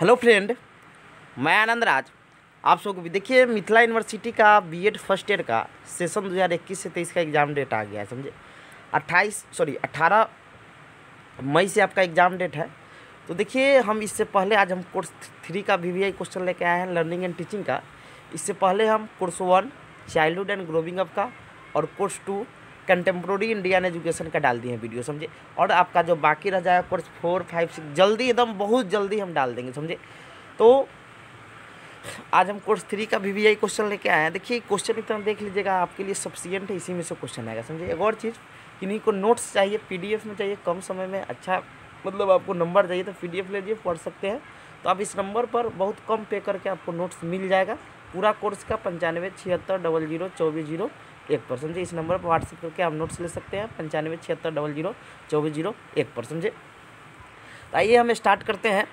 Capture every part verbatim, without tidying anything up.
Hello friend, मैं आनंद राज आप सबको भी देखिए मिथिला यूनिवर्सिटी का बीएड फर्स्ट ईयर का सेशन दो हज़ार इक्कीस से तेईस का एग्ज़ाम डेट आ गया है। समझे अट्ठाईस सॉरी अठारह मई से आपका एग्ज़ाम डेट है। तो देखिए हम इससे पहले आज हम कोर्स थ्री का वीवीआई क्वेश्चन लेके आए हैं लर्निंग एंड टीचिंग का। इससे पहले हम course one childhood and growing up का और course two contemporary Indian education का डाल दिए हैं वीडियो। समझे, और आपका जो बाकी रह जाएगा कोर्स फोर फाइव सिक्स जल्दी एकदम बहुत जल्दी हम डाल देंगे। समझे, तो आज हम कोर्स थ्री का वीवीआई क्वेश्चन लेके आए हैं। देखिए क्वेश्चन इतना देख लीजिएगा, आपके लिए सफिशिएंट है, इसी में से क्वेश्चन आएगा। समझे, एक और चीज़, किन्हीं को नोट्स चाहिए पीडीएफ में चाहिए कम समय में, अच्छा मतलब आपको नंबर चाहिए तो पीडीएफ लीजिए, पढ़ सकते हैं। तो आप इस नंबर पर बहुत कम पे करके आपको नोट्स मिल जाएगा पूरा कोर्स का, पंचानवे छिहत्तर डबल जीरो चौबीस जीरो एक पर। समझे, इस नंबर पर व्हाट्सएप करके आप नोट्स ले सकते हैं, पंचानवे छिहत्तर डबल जीरो चौबीस जीरो एक पर। समझे, तो आइए हम स्टार्ट करते हैं।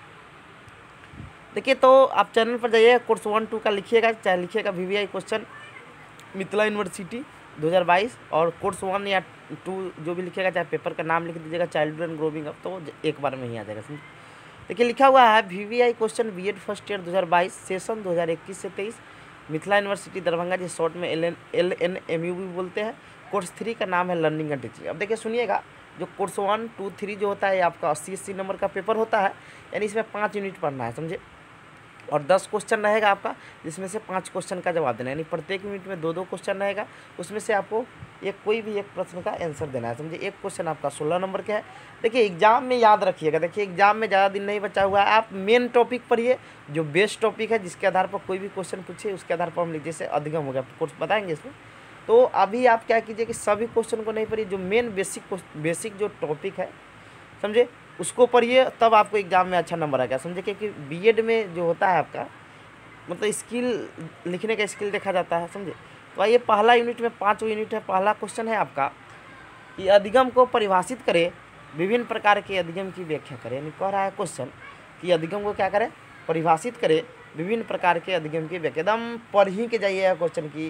देखिए तो आप चैनल पर जाइए, कोर्स वन टू का लिखिएगा, चाहे लिखिएगा वीवीआई क्वेश्चन मिथिला यूनिवर्सिटी दो हज़ार बाईस, और कोर्स वन या टू जो भी लिखिएगा, चाहे पेपर का नाम लिख दीजिएगा चाइल्डहुड एंड ग्रोविंग अप, तो एक बार में ही आ जाएगा। समझे, देखिए लिखा हुआ है VVI question BEd first year दो हज़ार बाईस सेशन दो हज़ार इक्कीस से तेईस मिथिला यूनिवर्सिटी दरभंगा, जिस शॉर्ट में L N L N M U भी बोलते हैं। कोर्स थ्री का नाम है लर्निंग एंड टीचिंग। अब देखिए सुनिएगा, जो कोर्स वन टू थ्री जो होता है आपका अस्सी अस्सी नंबर का पेपर होता है, यानी इसमें पाँच यूनिट पढ़ना है। समझे, और दस क्वेश्चन रहेगा आपका, जिसमें से पाँच क्वेश्चन का जवाब देना है, यानी प्रत्येक यूनिट में दो दो क्वेश्चन रहेगा, उसमें से आपको एक कोई भी एक प्रश्न का आंसर देना है। समझिए, एक क्वेश्चन आपका सोलह नंबर का है। देखिए एग्जाम में याद रखिएगा, देखिए एग्जाम में ज़्यादा दिन नहीं बचा हुआ है, आप मेन टॉपिक पढ़िए, जो बेस्ट टॉपिक है, जिसके आधार पर कोई भी क्वेश्चन पूछे उसके आधार पर हम लिख, जैसे अधिगम हो गया, कोर्स बताएंगे इसमें। तो अभी आप क्या कीजिए कि सभी क्वेश्चन को नहीं पढ़िए, जो मेन बेसिक बेसिक जो टॉपिक है, समझे, उसको पढ़िए, तब आपको एग्जाम में अच्छा नंबर आएगा। समझे, क्योंकि बीएड में जो होता है आपका मतलब स्किल, लिखने का स्किल देखा जाता है। समझे, तो आइए पहला यूनिट में पाँच यूनिट है। पहला क्वेश्चन है आपका कि अधिगम को परिभाषित करें, विभिन्न प्रकार के अधिगम की व्याख्या करें। यानी कह रहा है क्वेश्चन कि अधिगम को क्या करें, परिभाषित करें, विभिन्न प्रकार के अधिगम की व्याख्या। एकदम पढ़ ही के जाइएगा क्वेश्चन की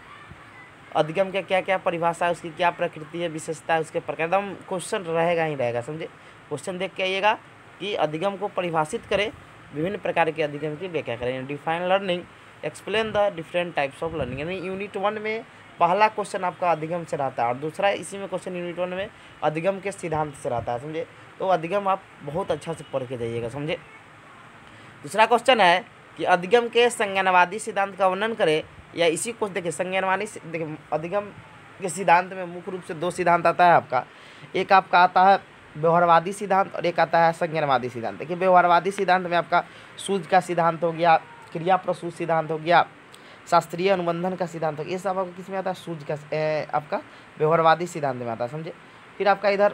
अधिगम के क्या क्या परिभाषा है, उसकी क्या प्रकृति है, विशेषता है, उसके प्रकार, एकदम क्वेश्चन रहेगा ही रहेगा। समझे, क्वेश्चन देख के आइएगा कि अधिगम को परिभाषित करें, विभिन्न प्रकार के अधिगम की व्याख्या करें। Define learning, explain the different types of learning. यानी यूनिट वन में पहला क्वेश्चन आपका अधिगम से रहता है, और दूसरा इसी में क्वेश्चन यूनिट वन में अधिगम के सिद्धांत से रहता है। समझे, तो अधिगम आप बहुत अच्छा से पढ़ के जाइएगा। समझे, दूसरा क्वेश्चन है कि अधिगम के संज्ञानवादी सिद्धांत का वर्णन करें, या इसी को देखिए संज्ञानवादी, देखिए अधिगम के सिद्धांत में मुख्य रूप से दो सिद्धांत आता है आपका, एक आपका आता है व्यवहारवादी सिद्धांत और एक आता है संज्ञानवादी सिद्धांत। देखिए व्यवहारवादी सिद्धांत में आपका सूझ का सिद्धांत हो गया, क्रिया प्रसूत सिद्धांत हो गया, शास्त्रीय अनुबंधन का सिद्धांत हो गया, ये सब आपका किस में आता है, सूझ का ए, आपका व्यवहारवादी सिद्धांत में आता है। समझे, फिर आपका इधर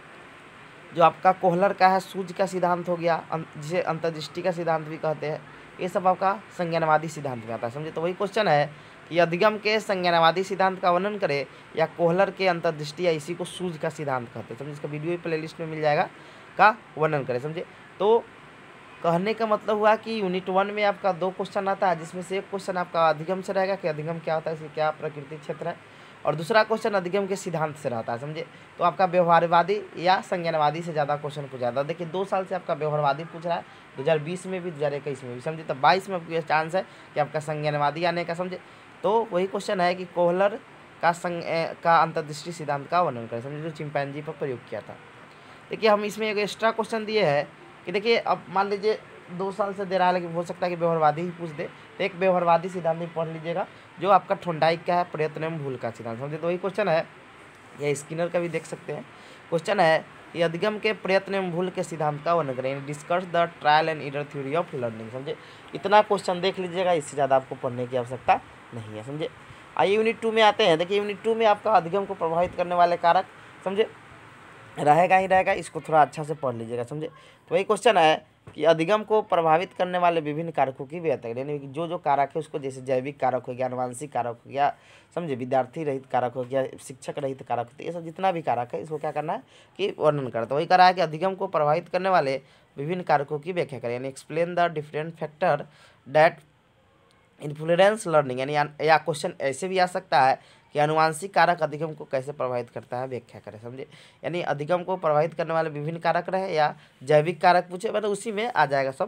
जो आपका कोहलर का है सूझ का सिद्धांत हो गया, जिसे अंतर्दृष्टि का सिद्धांत भी कहते हैं, ये सब आपका संज्ञानवादी सिद्धांत में आता है। समझे, तो वही क्वेश्चन है कि अधिगम के संज्ञानवादी सिद्धांत का वर्णन करें, या कोहलर के अंतर्दृष्टि, या इसी को सूझ का सिद्धांत कहते हैं। समझे, इसका वीडियो प्लेलिस्ट में मिल जाएगा, का वर्णन करें। समझे, तो कहने का मतलब हुआ कि यूनिट वन में आपका दो क्वेश्चन आता है, जिसमें से एक क्वेश्चन आपका अधिगम से रहेगा कि अधिगम क्या होता है, इसकी क्या प्रकृति क्षेत्र है, और दूसरा क्वेश्चन अधिगम के सिद्धांत से रहता है। समझे, तो आपका व्यवहारवादी या संज्ञानवादी से ज़्यादा क्वेश्चन पूछा जाता है। देखिए दो साल से आपका व्यवहारवादी पूछ रहा है, दो हज़ार बीस में भी, दो हज़ार इक्कीस में भी। समझे, तो बाईस में आपको चांस है कि आपका संज्ञानवादी आने का। समझे, तो वही क्वेश्चन है कि कोहलर का संग का अंतर्दृष्टि सिद्धांत का वर्णन करें। समझे, जो चिंपैंजी पर प्रयोग किया था। देखिए हम इसमें एक एक्स्ट्रा क्वेश्चन दिए हैं कि देखिए अब मान लीजिए दो साल से दे रहा है, लेकिन हो सकता है कि व्यवहारवादी ही पूछ दे, तो एक व्यवहारवादी सिद्धांत भी पढ़ लीजिएगा, जो आपका थोंडाइक का है, प्रयत्न एवं भूल का सिद्धांत। समझे, तो वही क्वेश्चन है, या स्किनर का भी देख सकते हैं। क्वेश्चन है कि अधिगम के प्रयत्न एवं भूल के सिद्धांत का वर्णन करें, discuss the trial and error theory of learning. समझे, इतना क्वेश्चन देख लीजिएगा, इससे ज़्यादा आपको पढ़ने की आवश्यकता नहीं है। समझे, आइए यूनिट टू में आते हैं। देखिए यूनिट टू में आपका अधिगम को प्रभावित करने वाले कारक, समझे, रहेगा ही रहेगा, इसको थोड़ा अच्छा से पढ़ लीजिएगा। समझे, तो वही क्वेश्चन है कि अधिगम को प्रभावित करने वाले विभिन्न कारकों की व्याख्या करें। यानी कि जो जो कारक है उसको, जैसे जैविक कारक हो गया, आनुवांशिक कारक हो गया, समझे, विद्यार्थी रहित कारक हो गया, शिक्षक रहित कारक हो गया, ये सब जितना भी कारक है इसको क्या करना है कि वर्णन करना। तो वही करा है कि अधिगम को प्रभावित करने वाले विभिन्न कारकों की व्याख्या करें, यानी explain the different factor that influence learning. यानी या क्वेश्चन ऐसे भी आ सकता है कि अनुवांशिक कारक अधिगम को कैसे प्रभावित करता है, व्याख्या करें। समझे, यानी अधिगम को प्रभावित करने वाले विभिन्न कारक रहे या जैविक कारक पूछे, मतलब उसी में आ जाएगा सब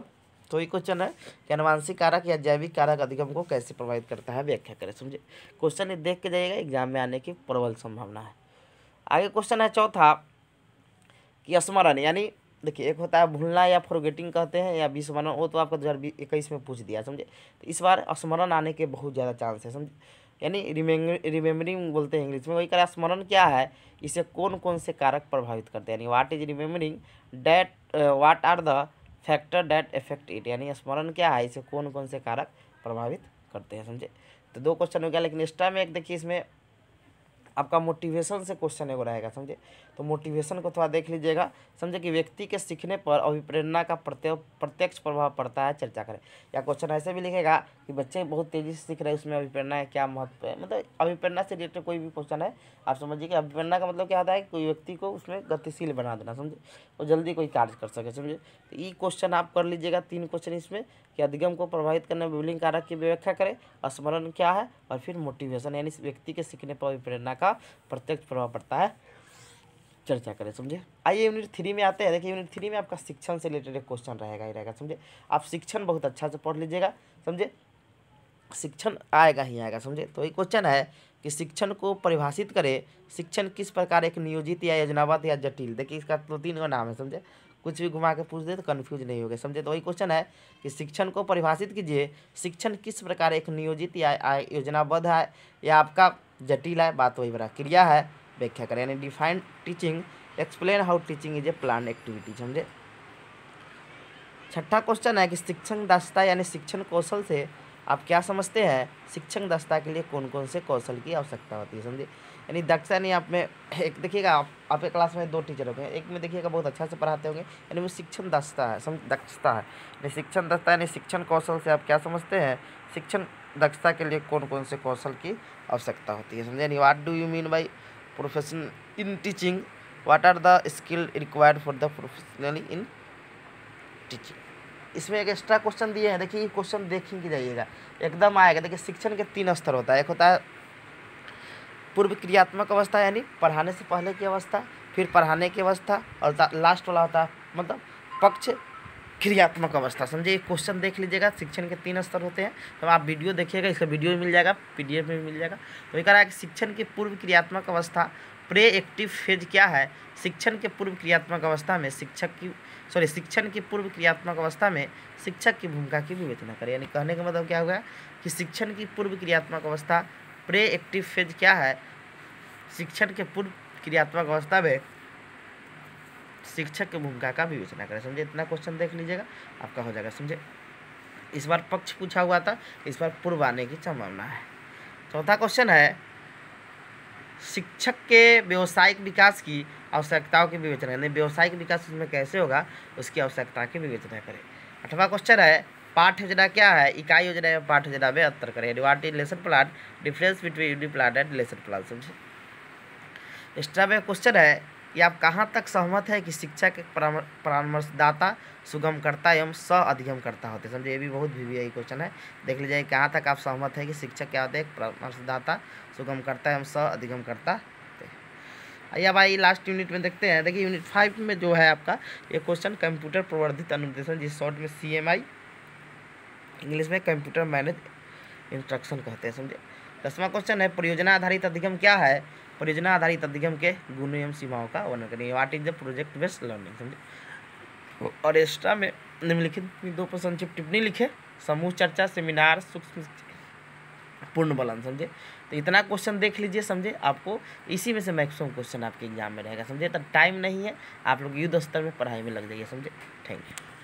तो ये क्वेश्चन है कि आनुवांशिक कारक या जैविक कारक अधिगम को कैसे प्रभावित करता है, व्याख्या करें। समझे, क्वेश्चन देख के जाइएगा, एग्जाम में आने की प्रबल संभावना है। आगे क्वेश्चन है चौथा कि स्मरण, यानी देखिए एक होता है भूलना या फॉरगेटिंग कहते हैं, या विस्मरण, वो तो आपका दो हज़ार इक्कीस में पूछ दिया। समझे, तो इस बार स्मरण आने के बहुत ज़्यादा चांस है। समझे, यानी रिमेम्बरिंग बोलते हैं इंग्लिश में, वही करा। स्मरण क्या है, इसे कौन कौन से कारक प्रभावित करते हैं, यानी what is remembering, that what are the factor that affect it, यानी स्मरण क्या है, इसे कौन कौन से कारक प्रभावित करते हैं। समझे, तो दो क्वेश्चन हो गया, लेकिन एक्स्ट्रा में एक देखिए इसमें आपका मोटिवेशन से क्वेश्चन एगो रहेगा। समझे, तो मोटिवेशन को थोड़ा देख लीजिएगा। समझे कि व्यक्ति के सीखने पर अभिप्रेरणा का प्रत्य प्रत्यक्ष प्रभाव पड़ता है, चर्चा करें। या क्वेश्चन ऐसे भी लिखेगा कि बच्चे बहुत तेज़ी से सीख रहे हैं, उसमें अभिप्रेरणा है क्या महत्व है, मतलब अभिप्रेरणा से रिलेटेड कोई भी क्वेश्चन है आप समझिए कि अभिप्रेरणा का मतलब क्या होता है कि कोई व्यक्ति को उसमें गतिशील बना देना। समझे, वो जल्दी कोई कार्य कर सके। समझे, तो ये क्वेश्चन आप कर लीजिएगा, तीन क्वेश्चन इसमें कि अधिगम को प्रभावित करने विभिन्न कारक की व्याख्या करें, स्मरण क्या है, और फिर मोटिवेशन यानी व्यक्ति के सीखने पर अभिप्रेरणा का प्रत्यक्ष प्रभाव पड़ता है, चर्चा करें। समझे, आइए यूनिट थ्री में आते हैं। देखिए यूनिट थ्री में आपका शिक्षण से रिलेटेड एक क्वेश्चन रहेगा ही रहेगा। समझे, आप शिक्षण बहुत अच्छा से पढ़ लीजिएगा। समझे, शिक्षण आएगा ही आएगा। समझे, तो ये क्वेश्चन है कि शिक्षण को परिभाषित करें। शिक्षण किस प्रकार एक नियोजित या योजनाबद्ध या जटिल, देखिए इसका तो तीन का नाम है। समझे, कुछ भी घुमा के पूछ दे तो कन्फ्यूज नहीं होगे। समझे, तो वही क्वेश्चन है कि शिक्षण को परिभाषित कीजिए। शिक्षण किस प्रकार एक नियोजित या योजनाबद्ध है या आपका जटिल है, बात वही बड़ा क्रिया है, व्याख्या करें। यानी define teaching, explain how teaching is a plan activity. समझे, छठा क्वेश्चन है कि शिक्षण दक्षता यानी शिक्षण कौशल से आप क्या समझते हैं, शिक्षण दक्षता के लिए कौन कौन से कौशल की आवश्यकता होती है। समझे, यानी दक्षता नहीं, आप में एक देखिएगा, आप आपके क्लास में दो टीचर होंगे, एक में देखिएगा बहुत अच्छा से पढ़ाते होंगे, यानी वो शिक्षण दक्षता है, समझ दक्षता है। यानी शिक्षण दक्षता यानी शिक्षण कौशल से आप क्या समझते हैं, शिक्षण दक्षता के लिए कौन कौन से कौशल की आवश्यकता होती है। समझे, यानी what do you mean by profession in teaching, what are the skill required for the professionally in teaching. इसमें एक एक्स्ट्रा क्वेश्चन दिए हैं, देखिए ये क्वेश्चन देखेंगे जाइएगा, एकदम आएगा। देखिए शिक्षण के तीन स्तर होता है, एक होता है पूर्व क्रियात्मक अवस्था यानी पढ़ाने से पहले की अवस्था, फिर पढ़ाने की अवस्था, और लास्ट वाला होता है मतलब पक्ष क्रियात्मक अवस्था। समझिए, एक क्वेश्चन देख लीजिएगा, शिक्षण के तीन स्तर होते हैं। तो आप वीडियो देखिएगा, इसका वीडियो भी मिल जाएगा, पीडीएफ में भी मिल जाएगा। तो ये कह रहा है कि शिक्षण की पूर्व क्रियात्मक अवस्था प्रे एक्टिव फेज क्या है, शिक्षण के पूर्व क्रियात्मक अवस्था में शिक्षक की सॉरी शिक्षण की पूर्व क्रियात्मक अवस्था में शिक्षक की भूमिका की विवेचना करें। यानी कहने का मतलब क्या होगा कि शिक्षण की पूर्व क्रियात्मक अवस्था प्रे एक्टिव फेज क्या है, शिक्षण के पूर्व क्रियात्मक अवस्था में शिक्षक की भूमिका का विवेचना करें। समझे, इतना क्वेश्चन देख लीजिएगा, आपका हो जाएगा। समझे, इस बार पक्ष पूछा हुआ था, इस बार पूर्व आने की संभावना है। चौथा क्वेश्चन है शिक्षक के व्यावसायिक विकास की आवश्यकताओं की विवेचना, यानी व्यावसायिक विकास उसमें कैसे होगा उसकी आवश्यकता की विवेचना करें। आठवां क्वेश्चन है पाठ योजना क्या है, इकाई योजना या पाठ योजना में अंतर करें। What is lesson plan, difference between unit plan and lesson plan. समझे, एक्स्ट्रा में क्वेश्चन है कि आप कहाँ तक सहमत है कि शिक्षा के परामर्शदाता सुगम करता एवं सह अधिगम करता होते। समझे, ये भी बहुत वीवीआई क्वेश्चन है, देख लीजिए कहाँ तक आप सहमत है कि शिक्षक क्या होते हैं, परामर्शदाता सुगम करता एवं सह अधिगम करता होते हैं। आइए भाई लास्ट यूनिट में देखते हैं। देखिए यूनिट फाइव में जो है आपका ये क्वेश्चन कंप्यूटर प्रवर्धित अनुदेशन, जिस शॉर्ट में सी एम आई इंग्लिश में कंप्यूटर मैनेज इंस्ट्रक्शन कहते हैं। समझे, दसवां क्वेश्चन है परियोजना आधारित अधिगम क्या है, परियोजना आधारित अधिगम के गुण एवं सीमाओं का वर्णन करेंगे। What is the project based learning. समझे, और एक्स्ट्रा में निम्नलिखित दो पर संक्षिप्त टिप्पणी लिखे, समूह चर्चा, सेमिनार, सूक्ष्म पूर्ण बलन। समझे, तो इतना क्वेश्चन देख लीजिए। समझे, आपको इसी में से मैक्सिमम क्वेश्चन आपके एग्जाम में रहेगा। समझे, तो टाइम नहीं है, आप लोग युद्ध स्तर में पढ़ाई में लग जाइए। समझे, थैंक यू।